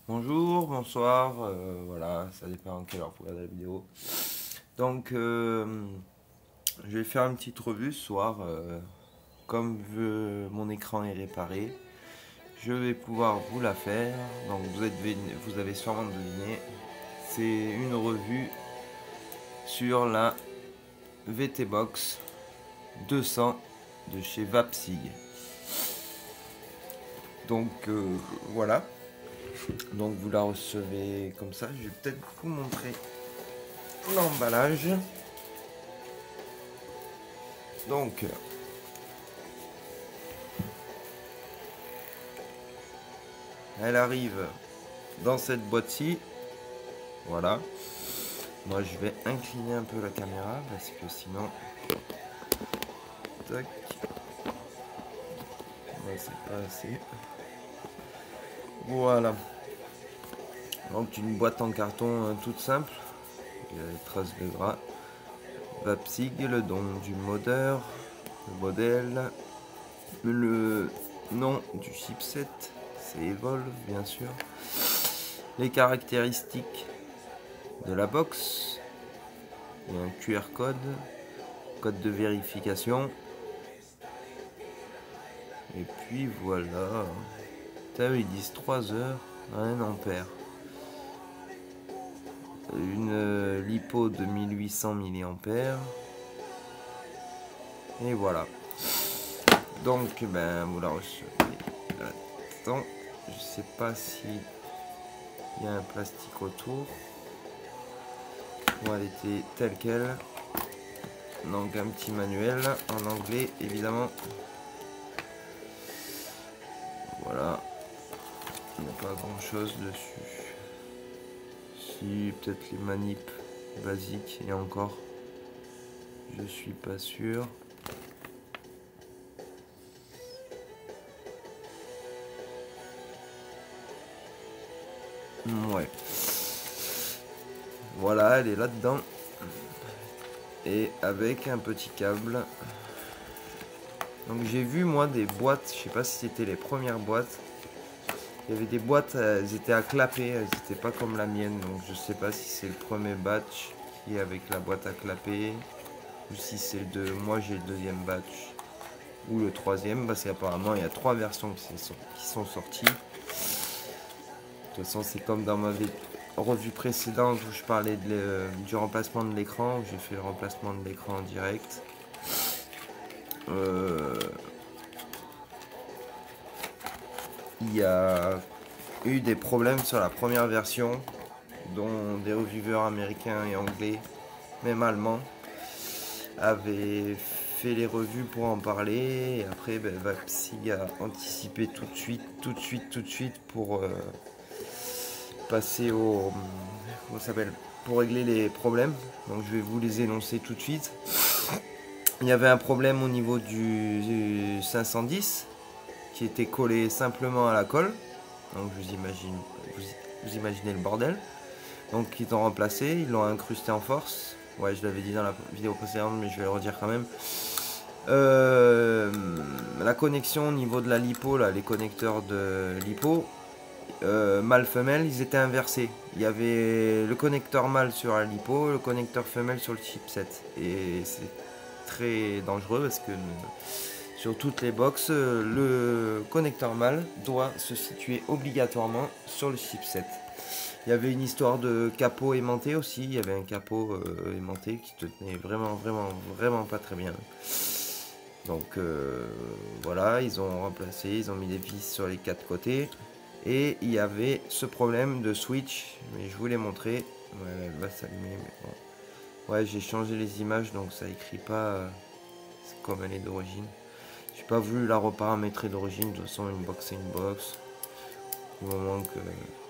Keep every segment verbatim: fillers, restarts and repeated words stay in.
Bonjour, bonsoir, euh, voilà, ça dépend à quelle heure vous regardez la vidéo. Donc, euh, je vais faire une petite revue ce soir. Euh, comme euh, mon écran est réparé, je vais pouvoir vous la faire. Donc, vous, êtes, vous avez sûrement deviné, c'est une revue sur la V T Box deux cents de chez Vapsig. Donc, euh, voilà. Donc, vous la recevez comme ça. Je vais peut-être vous montrer l'emballage. Donc, elle arrive dans cette boîte-ci. Voilà. Moi, je vais incliner un peu la caméra parce que sinon... Tac. Ouais, c'est pas assez. Voilà. Donc, une boîte en carton hein, toute simple. Il y a des traces de gras. Vapsig, le don du modeur, le modèle, le nom du chipset, c'est Evolve bien sûr. Les caractéristiques de la box. Il y a un Q R code, code de vérification. Et puis voilà. Ils disent trois heures à un ampère. Une lipo de mille huit cents milliampères. Et voilà. Donc, ben, vous la recevez. Attends, je sais pas si il y a un plastique autour. Bon, elle était telle quelle. Donc, un petit manuel en anglais, évidemment. Voilà. Il n'y a pas grand chose dessus. Si, peut-être les manips basiques, et encore. Je suis pas sûr. Ouais. Voilà, elle est là-dedans. Et avec un petit câble. Donc j'ai vu moi des boîtes, je sais pas si c'était les premières boîtes. Il y avait des boîtes, elles étaient à clapper, elles n'étaient pas comme la mienne. Donc je sais pas si c'est le premier batch qui est avec la boîte à clapper. Ou si c'est le deux. Moi j'ai le deuxième batch. Ou le troisième, parce qu'apparemment il y a trois versions qui sont, qui sont sorties. De toute façon c'est comme dans ma revue précédente où je parlais de le, du remplacement de l'écran, où j'ai fait le remplacement de l'écran en direct. Euh, il y a eu des problèmes sur la première version, dont des reviewers américains et anglais, même allemands, avaient fait les revues pour en parler. Et après, ben, Vapsig a anticipé tout de suite, tout de suite, tout de suite pour euh, passer au... Comment ça s'appelle, pour régler les problèmes. Donc je vais vous les énoncer tout de suite. Il y avait un problème au niveau du, du cinq cent dix qui était collé simplement à la colle. Donc vous imaginez, vous, vous imaginez le bordel. Donc ils l'ont remplacé, ils l'ont incrusté en force. Ouais, je l'avais dit dans la vidéo précédente, mais je vais le redire quand même. Euh, la connexion au niveau de la lipo, là, les connecteurs de lipo, euh, mâle-femelle, ils étaient inversés. Il y avait le connecteur mâle sur la lipo, le connecteur femelle sur le chipset. Et c'est très dangereux parce que sur toutes les box, le connecteur mâle doit se situer obligatoirement sur le chipset. Il y avait une histoire de capot aimanté aussi. Il y avait un capot euh, aimanté qui tenait vraiment, vraiment, vraiment pas très bien. Donc euh, voilà, ils ont remplacé, ils ont mis des vis sur les quatre côtés. Et il y avait ce problème de switch, mais je vous l'ai montré. Ouais, elle va s'allumer, mais bon. Ouais, j'ai changé les images, donc ça écrit pas euh, comme elle est d'origine. J'ai pas voulu la reparamétrer d'origine. De toute façon, une box c'est une box. Du moment que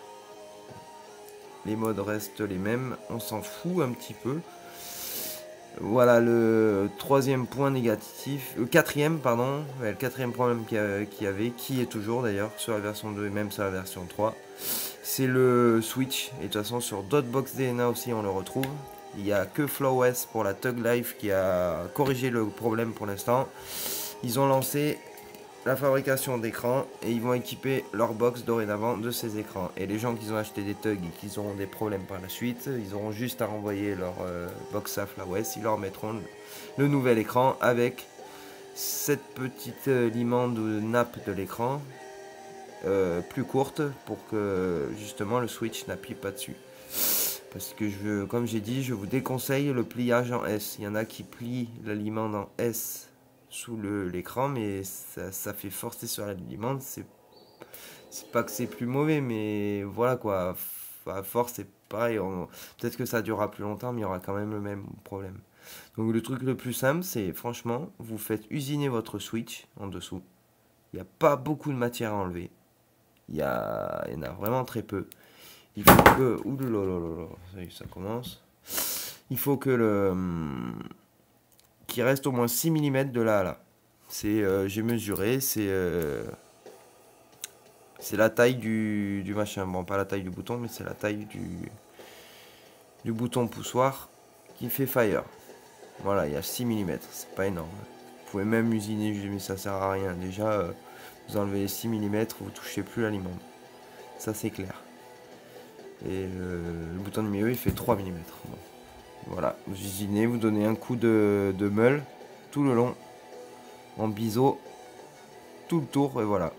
les modes restent les mêmes, on s'en fout un petit peu. Voilà le troisième point négatif, le quatrième pardon, le quatrième problème qu'il y avait, qui est toujours d'ailleurs sur la version deux et même sur la version trois, c'est le switch. Et de toute façon sur d'autres box D N A aussi on le retrouve. Il n'y a que FlowOS pour la Tug Life qui a corrigé le problème pour l'instant. Ils ont lancé la fabrication d'écrans et ils vont équiper leur box dorénavant de ces écrans. Et les gens qui ont acheté des thugs et qui auront des problèmes par la suite, ils auront juste à renvoyer leur euh, box à Flawest, ils leur mettront le, le nouvel écran avec cette petite euh, limande ou nappe de l'écran euh, plus courte pour que justement le switch n'appuie pas dessus. Parce que je, comme j'ai dit, je vous déconseille le pliage en S. Il y en a qui plient la limande en S sous l'écran, mais ça, ça fait forcer sur la limande. C'est pas que c'est plus mauvais, mais voilà quoi. À force, c'est pareil. Peut-être que ça durera plus longtemps, mais il y aura quand même le même problème. Donc le truc le plus simple, c'est franchement, vous faites usiner votre switch en dessous. Il n'y a pas beaucoup de matière à enlever. Il y, a, il y en a vraiment très peu. Il faut que... Ouh là là là là, ça commence. Il faut que le... qu'il reste au moins six millimètres de là à là. C'est, euh, j'ai mesuré, c'est... Euh, c'est la taille du, du machin. Bon, pas la taille du bouton, mais c'est la taille du... du bouton poussoir qui fait fire. Voilà, il y a six millimètres. C'est pas énorme. Vous pouvez même usiner, mais ça sert à rien. Déjà, euh, vous enlevez les six millimètres, vous touchez plus la limande. Ça, c'est clair. Et le, le bouton de milieu il fait trois millimètres. Bon. Voilà, vous usinez, vous donnez un coup de, de meule tout le long, en biseau, tout le tour, et voilà.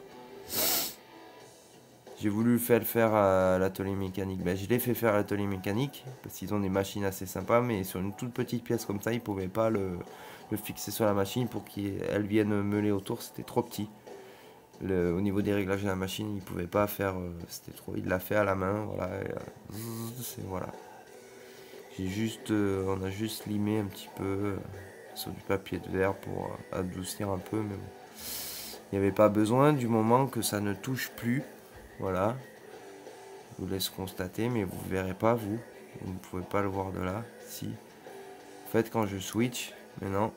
J'ai voulu le faire, le faire à l'atelier mécanique. Ben, je l'ai fait faire à l'atelier mécanique, parce qu'ils ont des machines assez sympas, mais sur une toute petite pièce comme ça, ils ne pouvaient pas le, le fixer sur la machine pour qu'elle vienne meuler autour, c'était trop petit. Le, au niveau des réglages de la machine, il ne pouvait pas faire, euh, c'était trop, il l'a fait à la main, voilà, et, euh, c'est voilà. J'ai juste, euh, on a juste limé un petit peu euh, sur du papier de verre pour euh, adoucir un peu, mais bon. Il n'y avait pas besoin du moment que ça ne touche plus, voilà. Je vous laisse constater, mais vous ne verrez pas, vous, vous ne pouvez pas le voir de là, si. En fait, quand je switch, maintenant,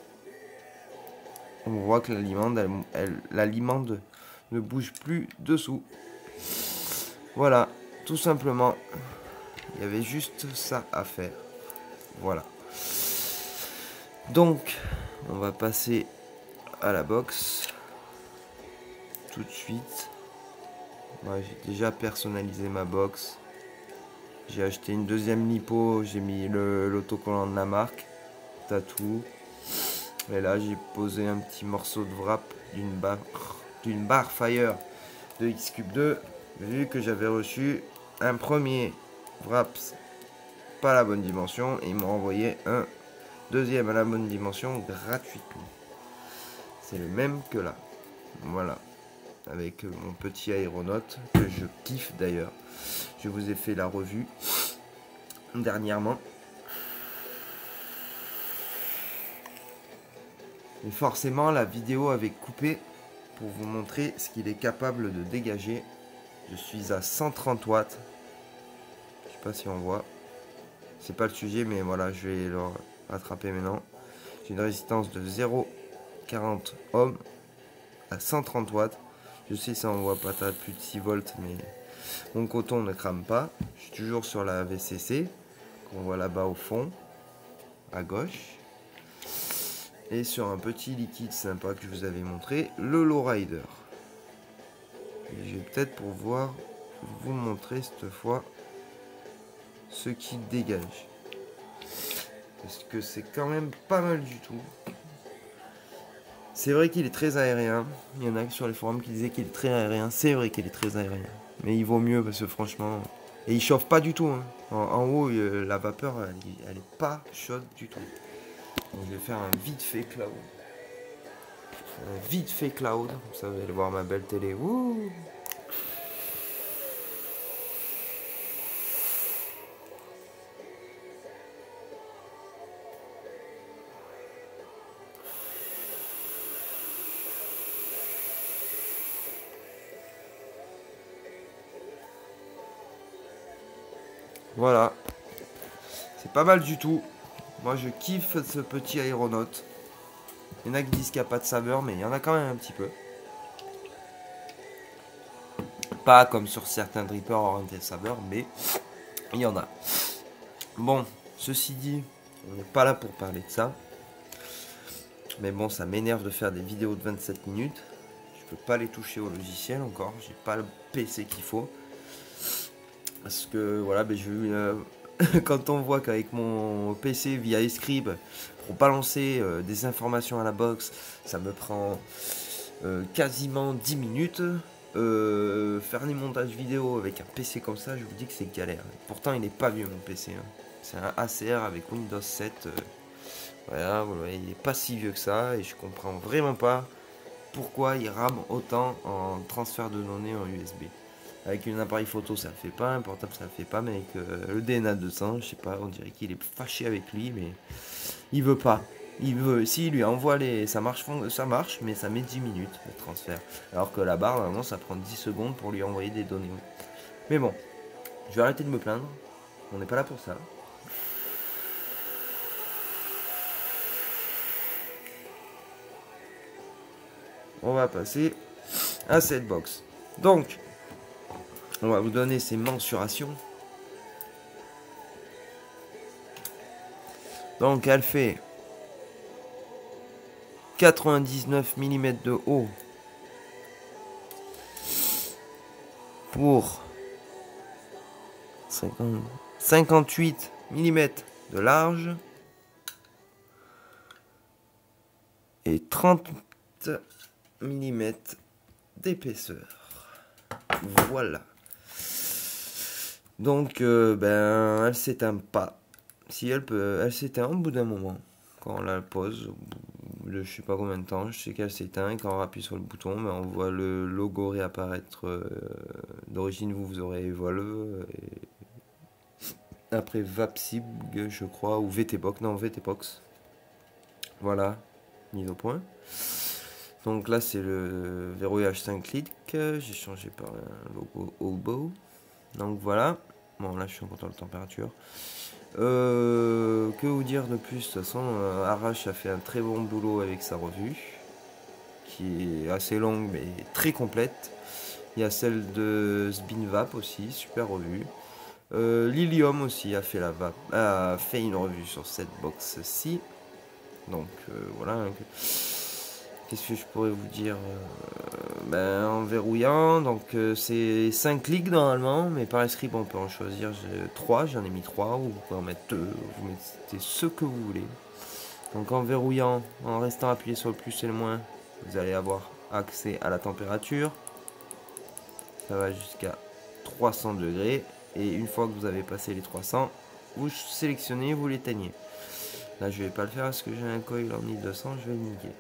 on voit que la limande, elle, elle, la limande ne bouge plus dessous. Voilà, tout simplement. Il y avait juste ça à faire. Voilà. Donc, on va passer à la box. Tout de suite. Moi, j'ai déjà personnalisé ma box. J'ai acheté une deuxième lipo. J'ai mis l'autocollant de la marque. Tattoo. Et là, j'ai posé un petit morceau de wrap d'une barre, d'une barre Fire de X Cube deux. Vu que j'avais reçu un premier wraps pas à la bonne dimension, et ils m'ont envoyé un deuxième à la bonne dimension gratuitement. C'est le même que là. Voilà. Avec mon petit aéronaute que je kiffe d'ailleurs. Je vous ai fait la revue dernièrement. Et forcément, la vidéo avait coupé pour vous montrer ce qu'il est capable de dégager. Je suis à cent trente watts. Je sais pas si on voit. C'est pas le sujet, mais voilà, je vais le rattraper maintenant. J'ai une résistance de zéro virgule quarante ohms à cent trente watts. Je sais, ça on voit pas plus de six volts, mais mon coton ne crame pas. Je suis toujours sur la V C C, qu'on voit là-bas au fond, à gauche. Et sur un petit liquide sympa que je vous avais montré, le Lowrider. Et je vais peut-être pouvoir vous montrer cette fois ce qui dégage. Parce que c'est quand même pas mal du tout. C'est vrai qu'il est très aérien. Il y en a sur les forums qui disaient qu'il est très aérien. C'est vrai qu'il est très aérien. Mais il vaut mieux parce que franchement... Et il chauffe pas du tout. Hein. En, en haut, euh, la vapeur, elle, elle est pas chaude du tout. Donc je vais faire un vite fait cloud. Un vite fait cloud. Comme ça, vous allez voir ma belle télé. Wouh! Voilà, c'est pas mal du tout. Moi je kiffe ce petit aéronaute. Il y en a qui disent qu'il n'y a pas de saveur, mais il y en a quand même un petit peu. Pas comme sur certains drippers orientés saveur, mais il y en a. Bon, ceci dit, on n'est pas là pour parler de ça. Mais bon, ça m'énerve de faire des vidéos de vingt-sept minutes. peux pas les toucher au logiciel encore. J'ai pas le P C qu'il faut. Parce que voilà, ben, je, euh, quand on voit qu'avec mon P C via Escribe, pour balancer euh, des informations à la box, ça me prend euh, quasiment dix minutes. Euh, faire les montages vidéo avec un P C comme ça, je vous dis que c'est galère. Pourtant, il n'est pas vieux mon P C. Hein. C'est un A C R avec Windows sept. Euh, voilà, vous voyez, il n'est pas si vieux que ça et je comprends vraiment pas pourquoi il rame autant en transfert de données en U S B. Avec un appareil photo ça le fait pas, un portable ça le fait pas, mais avec euh, le D N A deux cents, je sais pas, on dirait qu'il est fâché avec lui, mais il veut pas. Il veut, s'il lui envoie les, ça marche, ça marche, mais ça met dix minutes le transfert. Alors que la barre, normalement, ça prend dix secondes pour lui envoyer des données. Mais bon, je vais arrêter de me plaindre. On n'est pas là pour ça. On va passer à cette box. Donc, on va vous donner ces mensurations. Donc, elle fait quatre-vingt-dix-neuf millimètres de haut pour cinquante-huit millimètres de large et trente millimètres d'épaisseur. Voilà. Donc, euh, ben, elle s'éteint pas. Si elle peut, elle s'éteint au bout d'un moment. Quand on la pose, au bout de je sais pas combien de temps, je sais qu'elle s'éteint. Et quand on appuie sur le bouton, ben, on voit le logo réapparaître. Euh, D'origine, vous, vous aurez Evolve. Et après Vapsib, je crois, ou V T Box. Non, V T Box. Voilà, mise au point. Donc là, c'est le verrouillage cinq clics. J'ai changé par un logo Obo. Donc voilà. Bon, là, je suis en contrôle de température. Euh, que vous dire de plus? De toute façon, euh, Arash a fait un très bon boulot avec sa revue, qui est assez longue mais très complète. Il y a celle de Spinvap aussi, super revue. Euh, Lilium aussi a fait, la vape, a fait une revue sur cette box-ci. Donc euh, voilà. Qu'est-ce que je pourrais vous dire? euh, ben, En verrouillant, donc euh, c'est cinq clics normalement, mais par Escribe on peut en choisir trois, j'en ai mis trois, ou vous pouvez en mettre deux, vous mettez ce que vous voulez. Donc en verrouillant, en restant appuyé sur le plus et le moins, vous allez avoir accès à la température. Ça va jusqu'à trois cents degrés, et une fois que vous avez passé les trois cents, vous sélectionnez, vous l'éteignez. Là je vais pas le faire parce que j'ai un coil en mille deux cents, je vais le niquer.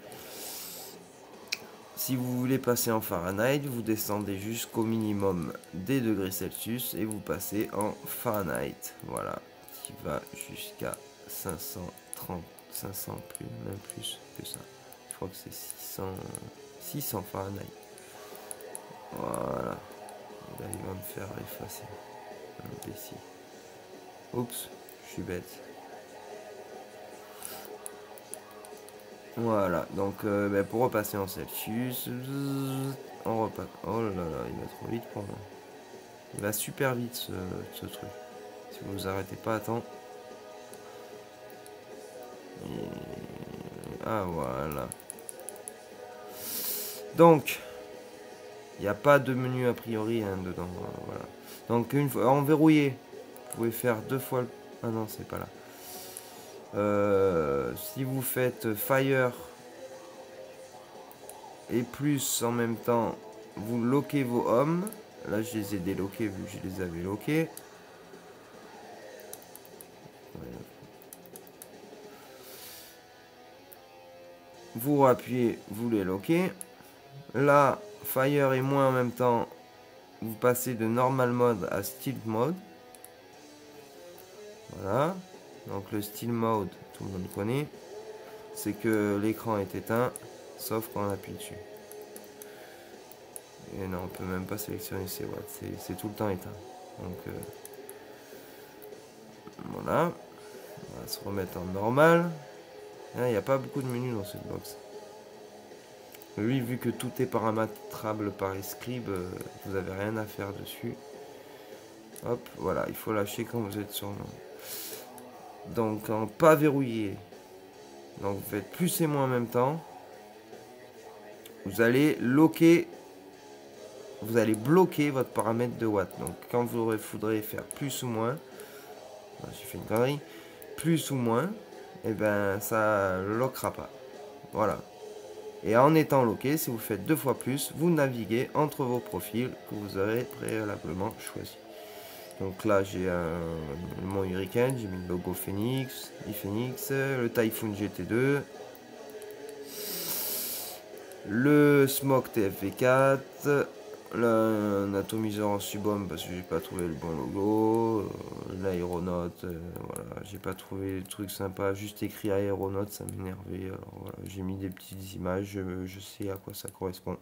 Si vous voulez passer en Fahrenheit, vous descendez jusqu'au minimum des degrés Celsius et vous passez en Fahrenheit. Voilà, qui va jusqu'à cinq cent trente, cinq cents plus, même plus que ça. Je crois que c'est six cents, six cents Fahrenheit. Voilà. Là, il va me faire effacer. Ici. Oups, je suis bête. Voilà, donc euh, ben, pour repasser en Celsius, on repasse. Oh là là, il va trop vite pour moi. Il va super vite ce, ce truc. Si vous vous arrêtez pas à temps. Et... Ah voilà. Donc, il n'y a pas de menu a priori hein, dedans. Voilà. Donc une fois en verrouillé, vous pouvez faire deux fois le. Ah non, c'est pas là. Euh, si vous faites Fire et plus en même temps, vous loquez vos hommes. Là, je les ai déloqués vu que je les avais loqués. Vous appuyez, vous les loquez. Là, Fire et moins en même temps, vous passez de Normal Mode à Stealth Mode. Voilà. Donc le Stealth Mode, tout le monde connaît. C'est que l'écran est éteint, sauf quand on appuie dessus. Et non, on peut même pas sélectionner ces watts, c'est tout le temps éteint. Donc euh, voilà. On va se remettre en normal. Il n'y a pas beaucoup de menus dans cette box. Lui, vu que tout est paramétrable par Escribe, euh, vous n'avez rien à faire dessus. Hop, voilà, il faut lâcher quand vous êtes sur nom. Donc en pas verrouillé. Donc vous faites plus et moins en même temps. vous allez loquer, vous allez bloquer votre paramètre de watts. Donc quand vous voudrez faire plus ou moins, j'ai fait une connerie, plus ou moins, et ben ça ne loquera pas. Voilà. Et en étant loqué, si vous faites deux fois plus, vous naviguez entre vos profils que vous aurez préalablement choisi. Donc là, j'ai un, mon Hurricane, j'ai mis le logo Phoenix, Phoenix, le Typhoon G T deux, le Smoke T F V quatre, l'atomiseur en subhomme parce que j'ai pas trouvé le bon logo, l'aéronaute, euh, voilà, j'ai pas trouvé le truc sympa, juste écrit aéronaute, ça m'énervait. Alors voilà, j'ai mis des petites images, je, je sais à quoi ça correspond.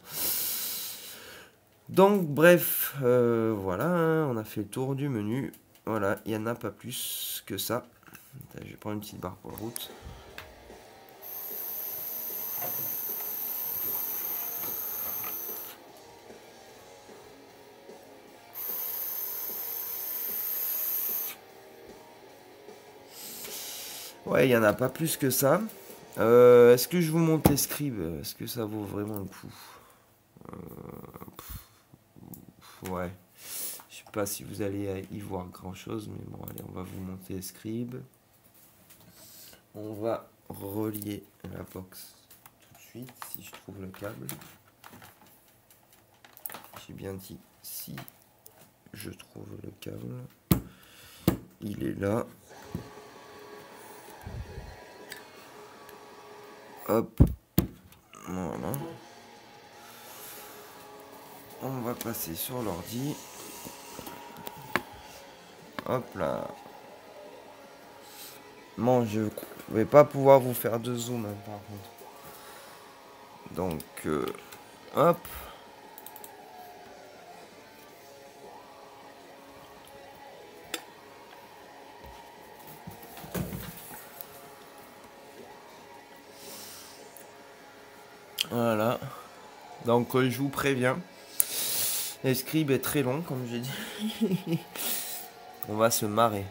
Donc bref, euh, voilà, hein, on a fait le tour du menu. Voilà, il n'y en a pas plus que ça. Je vais prendre une petite barre pour la route. Ouais, il n'y en a pas plus que ça. Euh, Est-ce que je vous montre les scribes? Est-ce que ça vaut vraiment le coup? euh, pff, Ouais. Je sais pas si vous allez y voir grand chose, mais bon, allez, on va vous monter les scribes. On va relier la box tout de suite, si je trouve le câble. J'ai bien dit si je trouve le câble. Il est là. Hop. Voilà. On va passer sur l'ordi. Hop là. Bon, je vais pas pouvoir vous faire de zoom hein, par contre. Donc, euh, hop. Voilà. Donc, euh, je vous préviens. L'escribe est très long, comme j'ai dit. On va se marrer.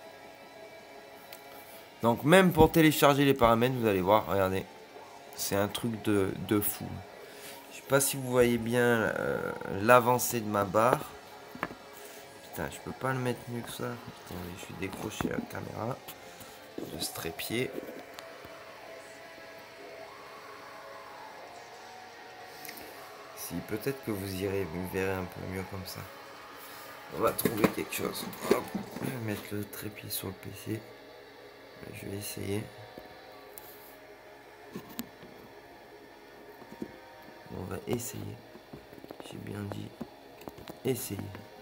Donc, même pour télécharger les paramètres, vous allez voir, regardez. C'est un truc de, de fou. Je sais pas si vous voyez bien euh, l'avancée de ma barre. Putain, je peux pas le mettre mieux que ça. Attendez, je suis décroché à la caméra. De ce trépied. Si, peut-être que vous irez, vous verrez un peu mieux comme ça. On va trouver quelque chose. Hop, je vais mettre le trépied sur le P C. Je vais essayer. On va essayer. J'ai bien dit essayer.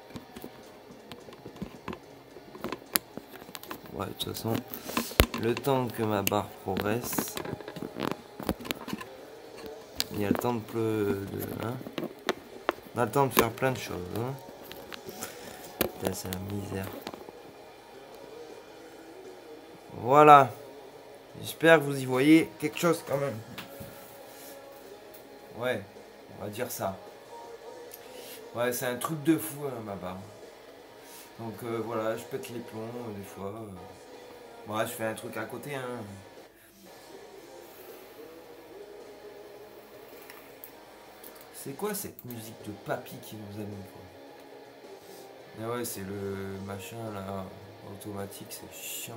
Ouais, de toute façon, le temps que ma barre progresse, il y a le temps de pleu de. Hein, on a le temps de faire plein de choses. Hein. Putain, c'est la misère. Voilà. J'espère que vous y voyez quelque chose quand même. Ouais, on va dire ça. Ouais, c'est un truc de fou, hein, ma barre. Donc euh, voilà, je pète les plombs euh, des fois. Euh. Ouais, je fais un truc à côté, hein. C'est quoi cette musique de papy qui nous amène quoi? Ah ouais, c'est le machin là, automatique, c'est chiant.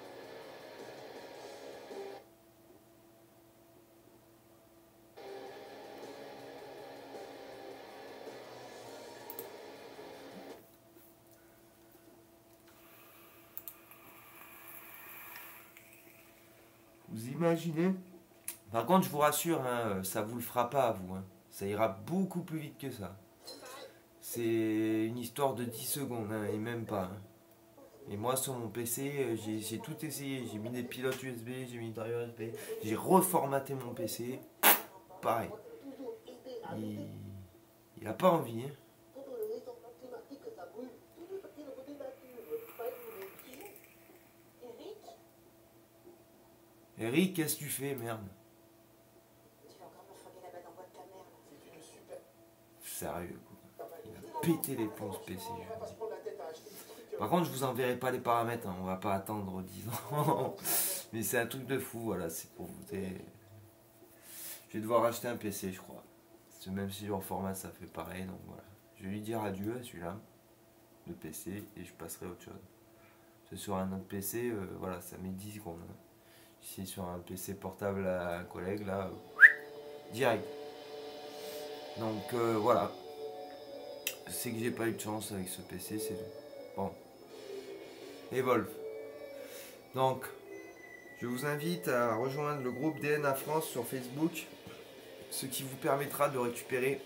Vous imaginez? Par contre, je vous rassure, hein, ça vous le fera pas à vous. Hein. Ça ira beaucoup plus vite que ça. C'est une histoire de dix secondes, hein, et même pas. Hein. Et moi, sur mon P C, j'ai tout essayé. J'ai mis des pilotes U S B, j'ai mis des drivers U S B, j'ai reformaté mon P C. Pareil. Il, il a pas envie. Hein. Eric, qu'est-ce que tu fais, merde? Tu vas encore me fraguer la balle en bois de ta mère, là. C'est une super. Sérieux, quoi. Il a pété les plombs, ce P C. Par contre, je vous enverrai pas les paramètres, hein. On va pas attendre dix ans. Mais c'est un truc de fou, voilà, c'est pour vous. Je vais devoir acheter un P C, je crois. même si en format ça fait pareil, donc voilà. Je vais lui dire adieu à celui-là, de P C, et je passerai à autre chose. C'est sur un autre P C, euh, voilà, ça met dix secondes. Si c'est sur un P C portable à un collègue, là, euh, direct. Donc euh, voilà. C'est que j'ai pas eu de chance avec ce P C, c'est tout. Bon. Evolve. Donc, je vous invite à rejoindre le groupe D N A France sur Facebook, ce qui vous permettra de récupérer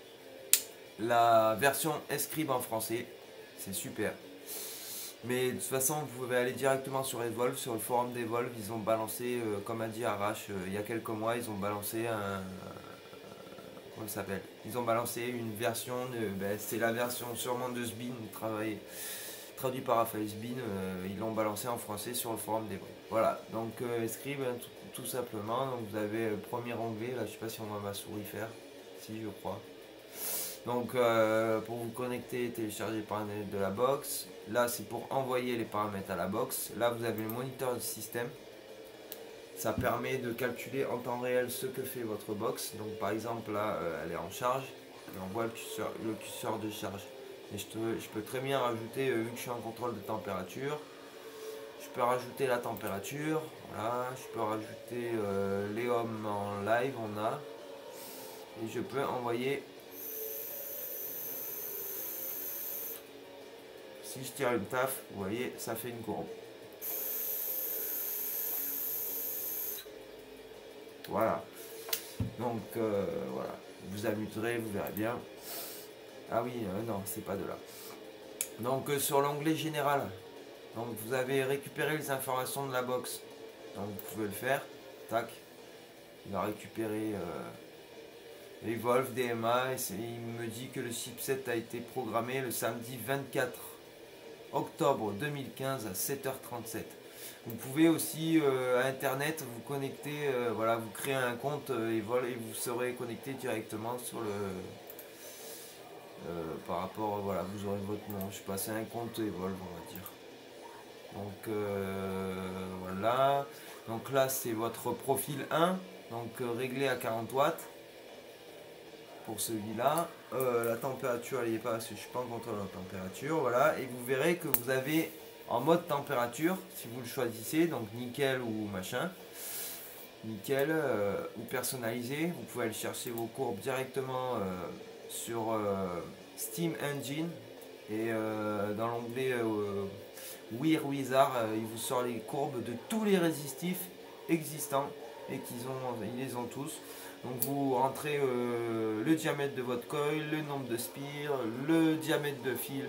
la version Escribe en français. C'est super. Mais de toute façon, vous pouvez aller directement sur Evolve, sur le forum d'Evolve. Ils ont balancé, euh, comme a dit Arrache, euh, il y a quelques mois, ils ont balancé un. Euh, comment ça s'appelle Ils ont balancé une version, de, ben, c'est la version sûrement de Sbin, travaillé, traduit par Raphaël Sbin. Euh, ils l'ont balancé en français sur le forum d'Evolve. Voilà, donc euh, Escribe, hein, tout, tout simplement. Donc vous avez le premier onglet, là, je sais pas si on va ma souris faire. Si, je crois. Donc euh, pour vous connecter, télécharger les paramètres de la box. Là c'est pour envoyer les paramètres à la box. Là vous avez le moniteur du système. Ça permet de calculer en temps réel ce que fait votre box. Donc par exemple là euh, elle est en charge. Et on voit le curseur, le curseur de charge. Et je, te, je peux très bien rajouter, euh, vu que je suis en contrôle de température, je peux rajouter la température. Voilà, je peux rajouter euh, les hommes en live, on a. Et je peux envoyer. Si je tire une taf, vous voyez, ça fait une courbe. Voilà. Donc, euh, voilà. Vous amuserez, vous verrez bien. Ah oui, euh, non, c'est pas de là. Donc, euh, sur l'onglet général, donc vous avez récupéré les informations de la box. Donc, vous pouvez le faire. Tac. Il va récupérer euh, Evolve, D M A. Et il me dit que le chipset a été programmé le samedi vingt-quatre octobre deux mille quinze à sept heures trente-sept. Vous pouvez aussi euh, à internet vous connecter, euh, voilà, vous créez un compte euh, Evolve et vous serez connecté directement sur le euh, par rapport, voilà, vous aurez votre nom, je sais pas, c'est un compte Evolve on va dire. Donc euh, voilà, donc là c'est votre profil un, donc euh, réglé à quarante watts. Pour celui-là, euh, la température elle n'y est pas parce que je suis pas en contrôle de la température, voilà, et vous verrez que vous avez en mode température, si vous le choisissez, donc nickel ou machin, nickel euh, ou personnalisé, vous pouvez aller chercher vos courbes directement euh, sur euh, Steam Engine et euh, dans l'onglet euh, Weir Wizard, euh, il vous sort les courbes de tous les résistifs existants et qu'ils ont, ils les ont tous. Donc vous rentrez euh, le diamètre de votre coil, le nombre de spires, le diamètre de fil,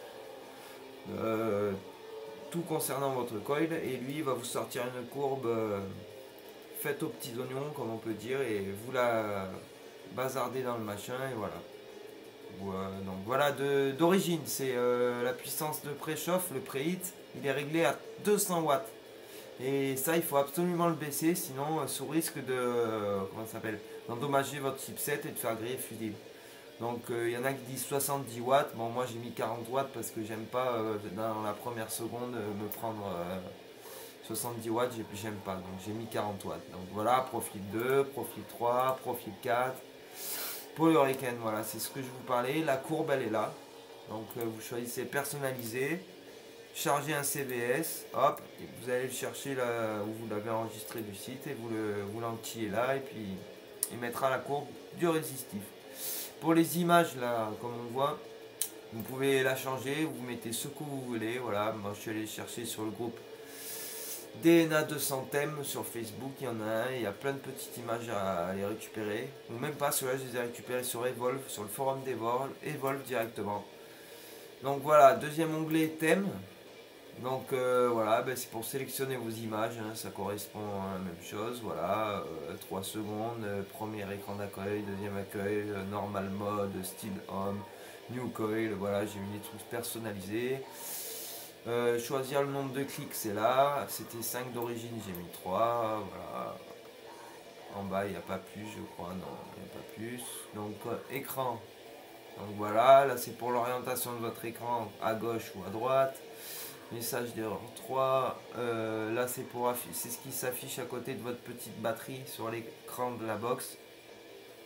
euh, tout concernant votre coil, et lui il va vous sortir une courbe euh, faite aux petits oignons comme on peut dire, et vous la bazardez dans le machin et voilà. Euh, donc voilà, d'origine c'est euh, la puissance de préchauffe, le préheat, il est réglé à deux cents watts. Et ça, il faut absolument le baisser, sinon euh, sous risque de euh, comment ça s'appelle, d'endommager votre chipset et de faire griller fusible. Donc il euh, y en a qui disent soixante-dix watts. Bon, moi j'ai mis quarante watts parce que j'aime pas euh, dans la première seconde euh, me prendre euh, soixante-dix watts, j'aime pas. Donc j'ai mis quarante watts. Donc voilà, profil deux, profil trois, profil quatre. Pour le Hurricane, voilà, c'est ce que je vous parlais. La courbe elle est là. Donc euh, vous choisissez personnaliser. Chargez un C V S, hop, et vous allez le chercher là où vous l'avez enregistré du site et vous le vous l'entillez là et puis il mettra la courbe du résistif. Pour les images là, comme on voit, vous pouvez la changer, vous mettez ce que vous voulez. Voilà, moi je suis allé chercher sur le groupe D N A deux cents thèmes sur Facebook, il y en a un, il y a plein de petites images à aller récupérer. Ou même pas, ceux-là je les ai récupérés sur Evolve, sur le forum d'Evolve, Evolve directement. Donc voilà, deuxième onglet thème. Donc euh, voilà, ben c'est pour sélectionner vos images, hein, ça correspond à la même chose. Voilà, euh, trois secondes, euh, premier écran d'accueil, deuxième accueil, euh, normal mode, style home, new coil, voilà, j'ai mis des trucs personnalisés. Euh, choisir le nombre de clics, c'est là, c'était cinq d'origine, j'ai mis trois, voilà. En bas, il n'y a pas plus, je crois, non, il n'y a pas plus. Donc euh, écran, donc voilà, là c'est pour l'orientation de votre écran à gauche ou à droite. Message d'erreur trois, euh, là c'est pour c'est ce qui s'affiche à côté de votre petite batterie sur l'écran de la box.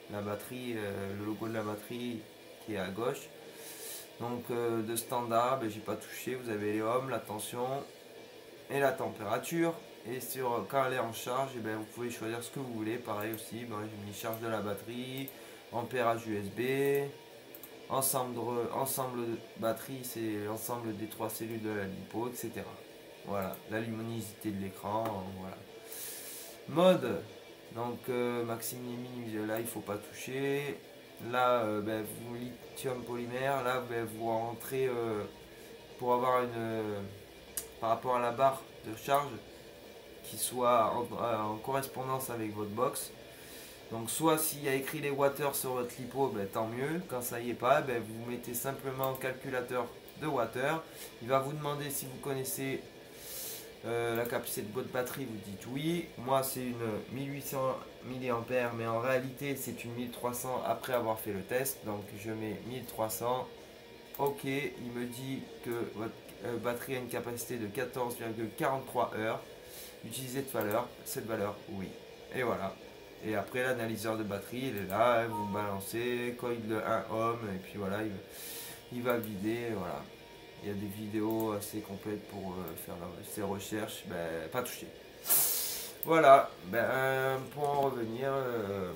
la batterie, euh, le logo de la batterie qui est à gauche. Donc euh, de standard, ben, j'ai pas touché, vous avez les ohms, la tension et la température. Et sur quand elle est en charge, et ben, vous pouvez choisir ce que vous voulez. Pareil aussi, ben, j'ai mis charge de la batterie, ampérage U S B, ensemble de, ensemble de batterie, c'est l'ensemble des trois cellules de la lipo, et cetera. Voilà, la luminosité de l'écran, voilà. Mode, donc euh, maximum, là il faut pas toucher. Là, euh, ben, vous lithium polymère, là ben, vous rentrez euh, pour avoir une euh, par rapport à la barre de charge qui soit en, euh, en correspondance avec votre box. Donc soit s'il y a écrit les watts sur votre lipo, ben, tant mieux. Quand ça y est pas, ben, vous mettez simplement calculateur de watts. Il va vous demander si vous connaissez euh, la capacité de votre batterie, vous dites oui. Moi c'est une mille huit cents milliampères, mais en réalité c'est une mille trois cents après avoir fait le test. Donc je mets mille trois cents. Ok, il me dit que votre euh, batterie a une capacité de quatorze virgule quarante-trois heures. Utilisez de valeur, cette valeur, oui. Et voilà. Et après l'analyseur de batterie, il est là, vous balancez, coil de un ohm, et puis voilà, il, il va vider, voilà. Il y a des vidéos assez complètes pour euh, faire ces recherches, ben, pas touché. Voilà, ben, pour en revenir, euh,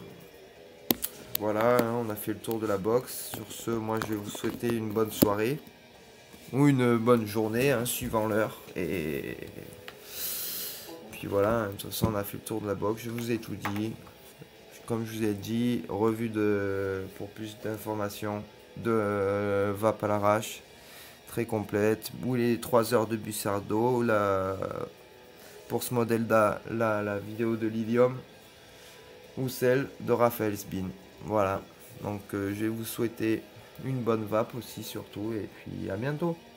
voilà, hein, on a fait le tour de la box. Sur ce, moi je vais vous souhaiter une bonne soirée, ou une bonne journée, hein, suivant l'heure, et... Puis voilà, de toute façon on a fait le tour de la box, je vous ai tout dit. Comme je vous ai dit, revue de, pour plus d'informations de euh, V A P à l'arrache, très complète. Où les trois heures de Bussardo, la, pour ce modèle là, la, la vidéo de Lilium, ou celle de Raphaël Sbin. Voilà, donc euh, je vais vous souhaiter une bonne V A P aussi surtout, et puis à bientôt.